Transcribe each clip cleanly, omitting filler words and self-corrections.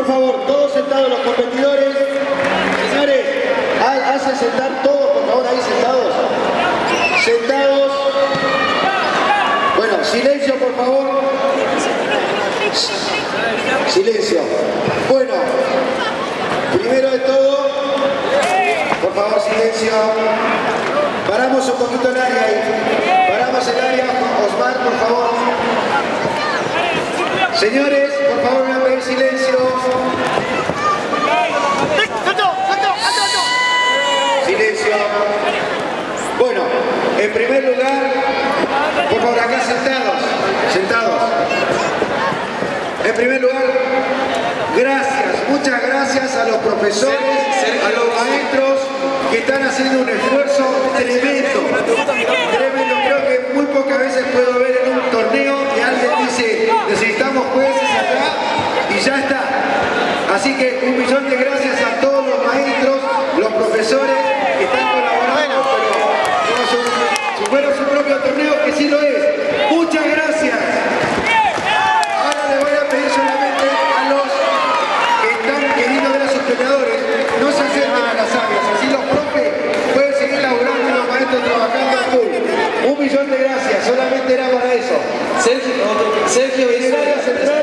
favor, todos sentados los competidores. Señores, hacen sentar todos, por favor, ahí sentados. Sentados. Bueno, silencio, por favor. Silencio. Bueno, primero de todo, por favor, silencio. Paramos un poquito el área ahí. Paramos el área, Osmar, por favor. Señores, por favor, voy a pedir silencio. Silencio. Bueno, en primer lugar, por favor, acá sentados. Sentados. En primer lugar, gracias, muchas gracias a los profesores, a los maestros que están haciendo un esfuerzo tremendo. Tremendo, creo que muy pocas veces puedo ver en un torneo que alguien dice necesitamos jueces acá y ya está. Así que un millón de gracias a todos los maestros, los profesores que están colaborando, pero como si fuera su propio torneo, que sí lo es. Muchas gracias. Ahora les voy a pedir solamente a los que están queriendo ver a sus peleadores, no se acerquen a las áreas, así los profes pueden seguir laburando y los maestros trabajando a full. Un millón de gracias, solamente era para eso. Sergio Brizuela, central,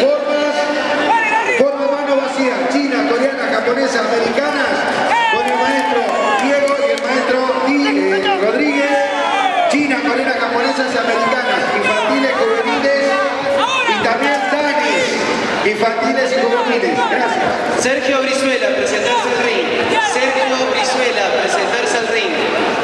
forma mano vacía, china, coreana, japonesa, americanas, con el maestro Diego y el maestro Rodríguez, china, coreana, japonesas y americanas, infantiles, juveniles y también danis, infantiles y juveniles. Gracias. Sergio Brizuela, presentarse al ring. Sergio Brizuela, presentarse al ring.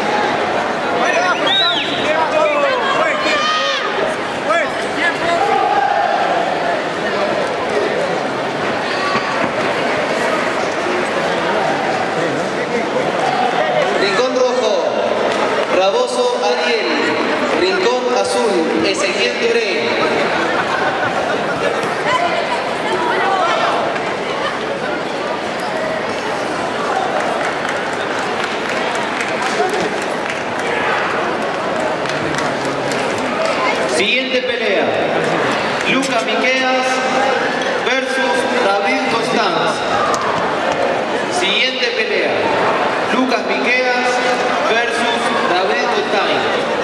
Rincón rojo, Raboso Ariel. Rincón azul, Ezequiel Duré. Siguiente pelea, Lucas Miqueas versus David Constanz. Siguiente pelea, Lucas Miqueas versus David Constanz.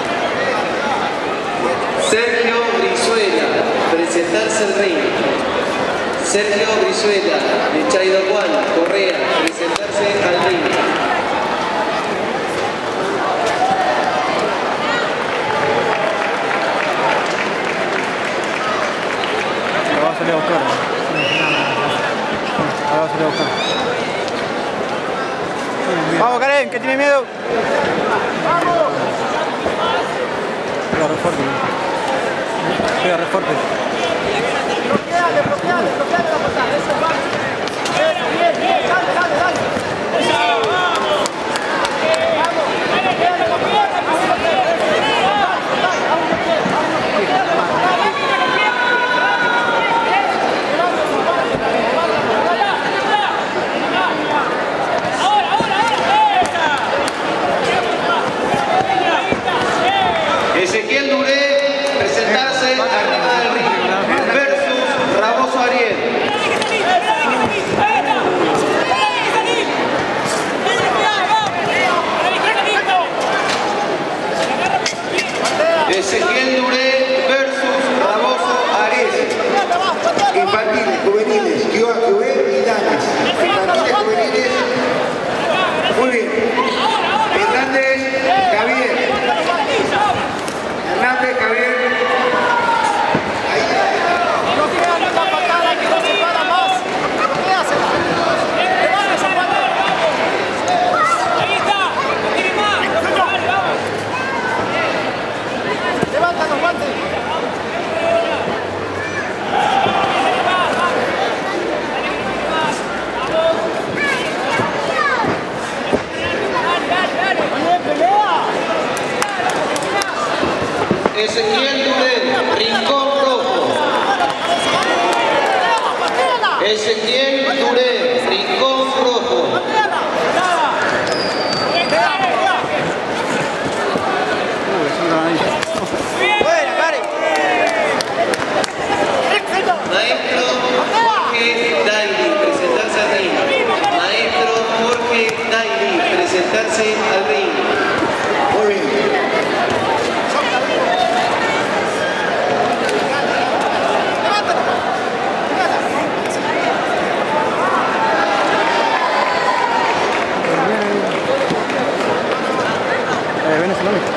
Sergio Brizuela, presentarse al ring. Sergio Brizuela, de Chaidahuan, Correa, presentarse al ring. Va a salir a buscar. Ahora va a salir a buscar. Vamos, Karen, que tiene miedo. ¡Vamos! Pega re fuerte. Pega re fuerte. Bloqueale la pasada. Eso va. Bien. Dale. Ezequiel Duré, presentarse arriba del ring versus Raboso Ariel. Ezequiel Duré versus Raboso Ariel. Infantiles, juveniles, QA y danis. Infantiles, juveniles. Muy bien. Hernández, Javier. Hernández, Javier. Ezequiel Duré, rincón rojo. Ezequiel Duré, rincón rojo. Maestro Jorge Daily. Dale.